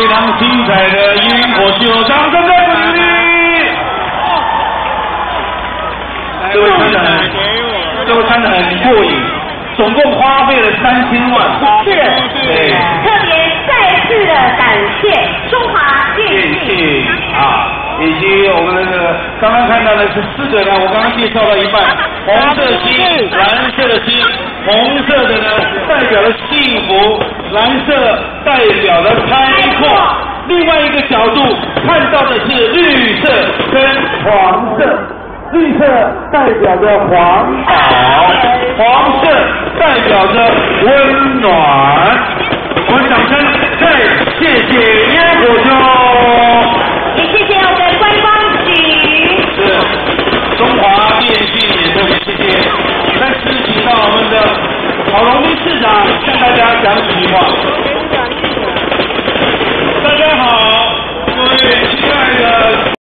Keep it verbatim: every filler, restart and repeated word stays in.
常精彩的烟火秀，掌声再鼓励！各位看得很，各位看得很过瘾，总共花费了三千万。 是，对，特别再次的感谢中华电信啊。 以及我们那个刚刚看到的是四个呢，我刚刚介绍到一半，红色心、蓝色的心，红色的呢代表了幸福，蓝色代表了开阔。另外一个角度看到的是绿色跟黄色，绿色代表着环保，黄色代表着温暖。我们掌声再谢谢烟火秀。 也谢谢我们观光局， 是中华电信也特别谢谢。再次请到我们的郝龙斌市长向大家讲几句话。大家好，各位亲爱的。